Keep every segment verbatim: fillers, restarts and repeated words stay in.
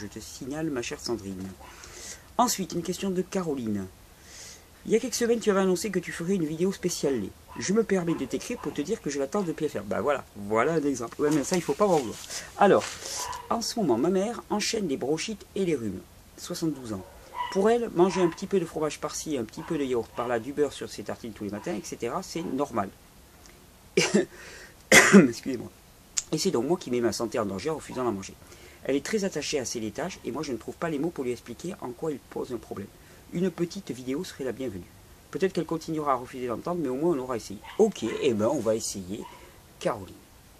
je te signale, ma chère Sandrine. Ensuite, une question de Caroline. Il y a quelques semaines, tu avais annoncé que tu ferais une vidéo spéciale lait. Je me permets de t'écrire pour te dire que je l'attends de pied ferme. Bah voilà, voilà un exemple. Ouais, mais ça, il faut pas m'en vouloir. Alors, en ce moment, ma mère enchaîne les bronchites et les rhumes. soixante-douze ans. Pour elle, manger un petit peu de fromage par-ci, un petit peu de yaourt par-là, du beurre sur ses tartines tous les matins, et cetera, c'est normal. Excusez-moi. Et c'est donc moi qui mets ma santé en danger en refusant d'en manger. Elle est très attachée à ses laitages et moi je ne trouve pas les mots pour lui expliquer en quoi il pose un problème. Une petite vidéo serait la bienvenue. Peut-être qu'elle continuera à refuser d'entendre, mais au moins on aura essayé. Ok, eh ben on va essayer. Caroline.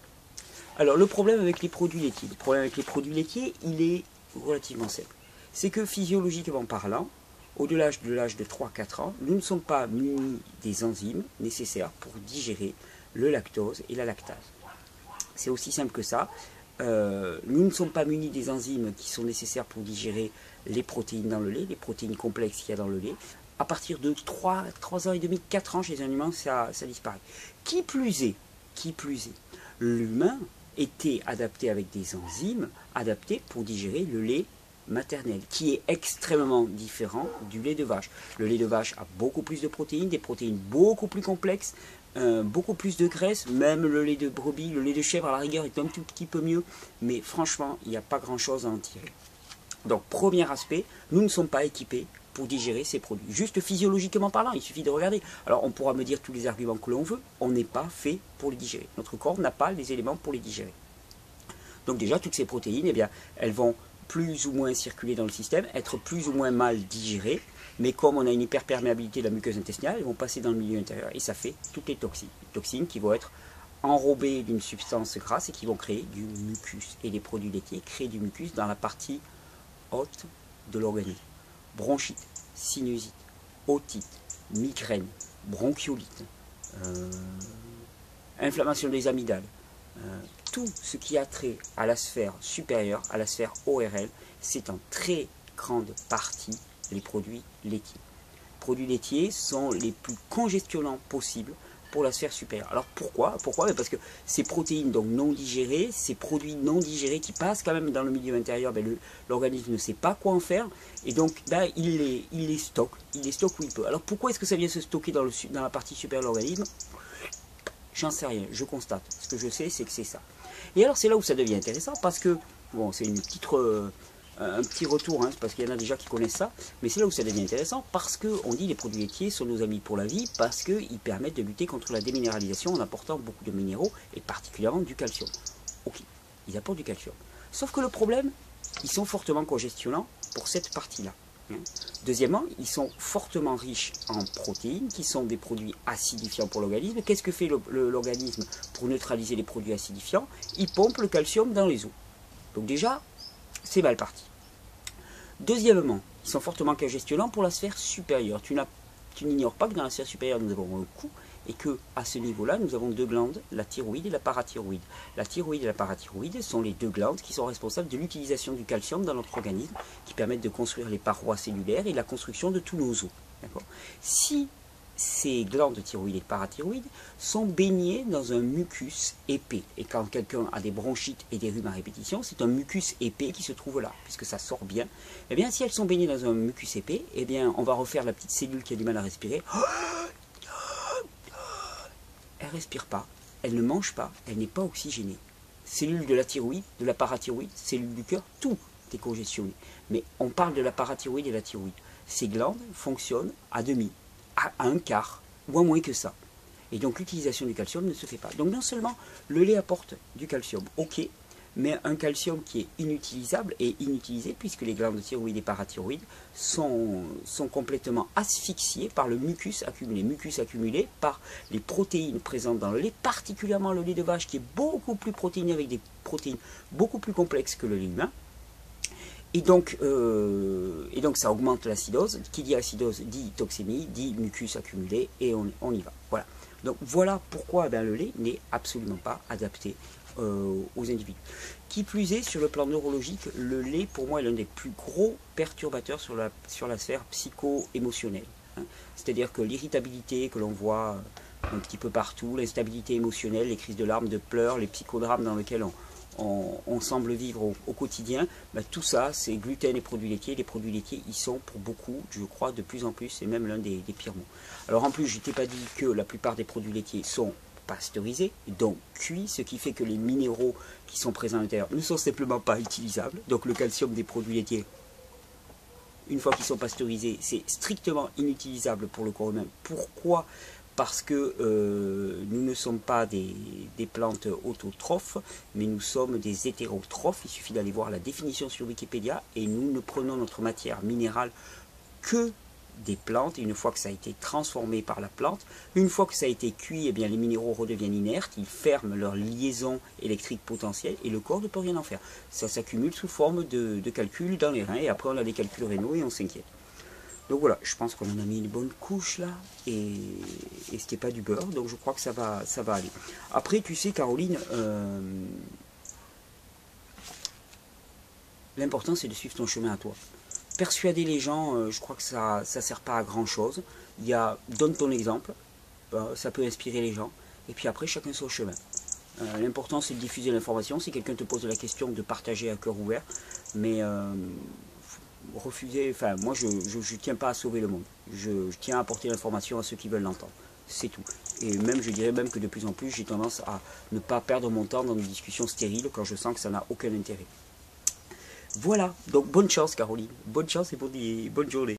Alors le problème avec les produits laitiers, le problème avec les produits laitiers, il est relativement simple. C'est que physiologiquement parlant, au-delà de l'âge de trois à quatre ans, nous ne sommes pas munis des enzymes nécessaires pour digérer le lactose et la lactase. C'est aussi simple que ça. Euh, nous ne sommes pas munis des enzymes qui sont nécessaires pour digérer les protéines dans le lait, les protéines complexes qu'il y a dans le lait. À partir de trois, trois ans et demi, quatre ans chez un humain, ça, ça disparaît. Qui plus est, qui plus est, l'humain était adapté avec des enzymes adaptées pour digérer le lait maternel, qui est extrêmement différent du lait de vache. Le lait de vache a beaucoup plus de protéines, des protéines beaucoup plus complexes, Euh, beaucoup plus de graisse, même le lait de brebis, le lait de chèvre à la rigueur est un tout petit peu mieux, mais franchement, il n'y a pas grand chose à en tirer. Donc, premier aspect, nous ne sommes pas équipés pour digérer ces produits. Juste physiologiquement parlant, il suffit de regarder. Alors, on pourra me dire tous les arguments que l'on veut, on n'est pas fait pour les digérer. Notre corps n'a pas les éléments pour les digérer. Donc déjà, toutes ces protéines, eh bien, elles vont plus ou moins circuler dans le système, être plus ou moins mal digérées, mais comme on a une hyperperméabilité de la muqueuse intestinale, elles vont passer dans le milieu intérieur et ça fait toutes les toxines. Les toxines qui vont être enrobées d'une substance grasse et qui vont créer du mucus. Et les produits laitiers créent du mucus dans la partie haute de l'organisme. Bronchite, sinusite, otite, migraine, bronchiolite, euh, inflammation des amygdales, euh, tout ce qui a trait à la sphère supérieure, à la sphère O R L, c'est en très grande partie les produits laitiers. Les produits laitiers sont les plus congestionnants possibles pour la sphère supérieure. Alors pourquoi Pourquoi Parce que ces protéines donc non digérées, ces produits non digérés qui passent quand même dans le milieu intérieur, ben l'organisme ne sait pas quoi en faire, et donc ben, il, les, il les stocke, il les stocke où il peut. Alors pourquoi est-ce que ça vient se stocker dans, le, dans la partie supérieure de l'organisme? J'en sais rien, je constate. Ce que je sais, c'est que c'est ça. Et alors c'est là où ça devient intéressant, parce que, bon, c'est une petite... Euh, un petit retour, hein, parce qu'il y en a déjà qui connaissent ça, mais c'est là où ça devient intéressant, parce qu'on dit les produits laitiers sont nos amis pour la vie, parce qu'ils permettent de lutter contre la déminéralisation en apportant beaucoup de minéraux, et particulièrement du calcium. Ok, ils apportent du calcium. Sauf que le problème, ils sont fortement congestionnants pour cette partie-là. Hein. Deuxièmement, ils sont fortement riches en protéines, qui sont des produits acidifiants pour l'organisme. Qu'est-ce que fait l'organisme pour neutraliser les produits acidifiants? Il pompe le calcium dans les os. Donc déjà, c'est mal parti. Deuxièmement, ils sont fortement congestionnants pour la sphère supérieure. Tu n'ignores pas que dans la sphère supérieure, nous avons un cou et que à ce niveau-là, nous avons deux glandes, la thyroïde et la parathyroïde. La thyroïde et la parathyroïde sont les deux glandes qui sont responsables de l'utilisation du calcium dans notre organisme, qui permettent de construire les parois cellulaires et la construction de tous nos os. Si ces glandes thyroïdes et parathyroïdes sont baignées dans un mucus épais. Et quand quelqu'un a des bronchites et des rhumes à répétition, c'est un mucus épais qui se trouve là, puisque ça sort bien. Eh bien, si elles sont baignées dans un mucus épais, eh bien, on va refaire la petite cellule qui a du mal à respirer. Elle ne respire pas, elle ne mange pas, elle n'est pas oxygénée. Cellule de la thyroïde, de la parathyroïde, cellule du cœur, tout est congestionné. Mais on parle de la parathyroïde et de la thyroïde. Ces glandes fonctionnent à demi, à un quart, ou à moins que ça. Et donc l'utilisation du calcium ne se fait pas. Donc non seulement le lait apporte du calcium, ok, mais un calcium qui est inutilisable et inutilisé puisque les glandes thyroïdes et parathyroïdes sont, sont complètement asphyxiées par le mucus accumulé. Mucus accumulé par les protéines présentes dans le lait, particulièrement le lait de vache qui est beaucoup plus protéiné avec des protéines beaucoup plus complexes que le lait humain. Et donc, euh, et donc ça augmente l'acidose. Qui dit acidose dit toxémie, dit mucus accumulé, et on, on y va. Voilà. Donc voilà pourquoi ben, le lait n'est absolument pas adapté euh, aux individus. Qui plus est, sur le plan neurologique, le lait pour moi est l'un des plus gros perturbateurs sur la, sur la sphère psycho-émotionnelle. Hein. C'est-à-dire que l'irritabilité que l'on voit un petit peu partout, l'instabilité émotionnelle, les crises de larmes, de pleurs, les psychodrames dans lesquels on, on, on semble vivre au, au quotidien, ben, tout ça, c'est gluten et produits laitiers. Les produits laitiers, ils sont pour beaucoup, je crois, de plus en plus, c'est même l'un des, des pires mots. Alors en plus, je t'ai pas dit que la plupart des produits laitiers sont pasteurisés, donc cuits, ce qui fait que les minéraux qui sont présents à l'intérieur ne sont simplement pas utilisables. Donc le calcium des produits laitiers, une fois qu'ils sont pasteurisés, c'est strictement inutilisable pour le corps humain. Pourquoi ? Parce que euh, nous ne sommes pas des, des plantes autotrophes, mais nous sommes des hétérotrophes. Il suffit d'aller voir la définition sur Wikipédia, et nous ne prenons notre matière minérale que des plantes. Et une fois que ça a été transformé par la plante, une fois que ça a été cuit, eh bien, les minéraux redeviennent inertes, ils ferment leur liaison électrique potentielle, et le corps ne peut rien en faire. Ça s'accumule sous forme de, de calculs dans les reins, et après on a des calculs rénaux et on s'inquiète. Donc voilà, je pense qu'on en a mis une bonne couche là, et, et c'était pas du beurre, donc je crois que ça va, ça va aller. Après, tu sais, Caroline, euh, l'important c'est de suivre ton chemin à toi. Persuader les gens, euh, je crois que ça ne sert pas à grand chose. Il y a, donne ton exemple, euh, ça peut inspirer les gens, et puis après chacun son chemin. Euh, L'important c'est de diffuser l'information. Si quelqu'un te pose la question, de partager à cœur ouvert, mais euh, refuser, enfin moi je ne tiens pas à sauver le monde, je, je tiens à apporter l'information à ceux qui veulent l'entendre, c'est tout. Et même je dirais même que de plus en plus j'ai tendance à ne pas perdre mon temps dans des discussions stériles quand je sens que ça n'a aucun intérêt. Voilà, donc bonne chance Caroline, bonne chance et bonne, bonne journée.